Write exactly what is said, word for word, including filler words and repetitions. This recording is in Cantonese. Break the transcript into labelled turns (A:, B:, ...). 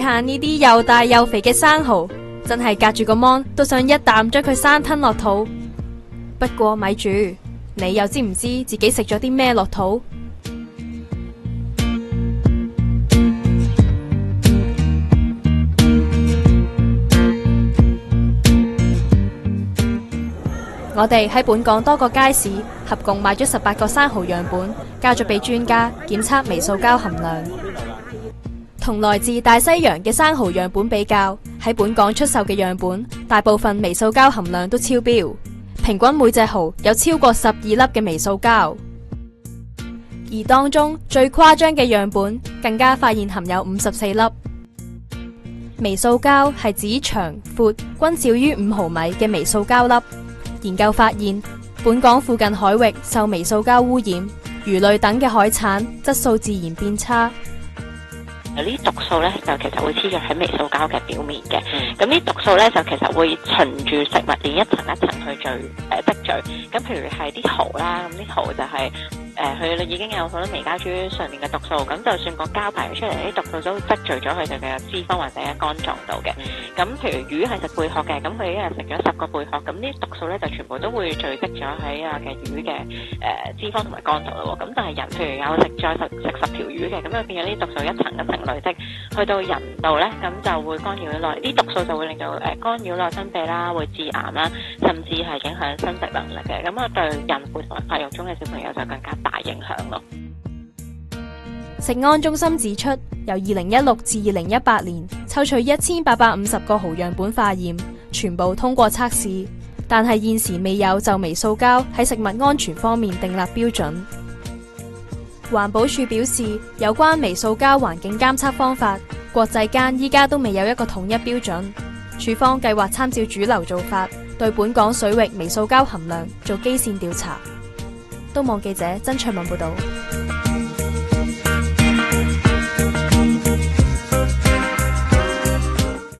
A: 下呢啲又大又肥嘅生蠔，真係隔住個芒都想一啖將佢生吞落肚。不過咪住，你又知唔知自己食咗啲咩落肚？我哋喺本港多個街市合共買咗十八個生蠔樣本，交咗俾專家檢測微塑膠含量。同來自大西洋嘅生蠔樣本比較，喺本港出售嘅樣本大部分微塑膠含量都超標，平均每隻蠔有超過十二粒嘅微塑膠。而當中最誇張嘅樣本更加發現含有五十四粒。微塑膠係指長、闊均少於五毫米嘅微塑膠粒。研究發現，本港附近海域受微塑膠污染，魚類等嘅海產質素自然變差。
B: 呢啲毒素咧就其實會黐咗喺微塑膠嘅表面嘅，咁呢毒素咧就其實會循住食物鏈一層一層去聚誒積聚。咁譬如係啲蠔啦，咁啲蠔就係誒佢已經有好多微膠珠上面嘅毒素，咁就算個膠排咗出嚟，啲毒素都積聚咗佢哋嘅脂肪或者肝臟度嘅。咁譬如魚係食貝殼嘅，咁佢一日食咗十個貝殼，咁呢啲毒素咧就全部都會聚積咗喺啊嘅魚嘅誒脂肪同埋肝度咯。咁但係人譬如有食再食食十條魚嘅，咁就變咗呢啲毒素一層一層累積，去到人度咧，咁就會干擾內啲毒素就會令到誒干擾內分泌啦，會致癌啦，甚至係影響生殖能力嘅。咁啊對孕婦同埋發育中嘅小朋友就更加大影響咯。
A: 食安中心指出，由二零一六至二零一八年抽取一千八百五十個蠔樣本化驗，全部通過測試，但係現時未有就微塑膠喺食物安全方面訂立標準。環保署表示，有關微塑膠環境監測方法，國際間依家都未有一個統一標準。署方計劃參照主流做法，對本港水域微塑膠含量做基線調查。都網記者曾卓文報道。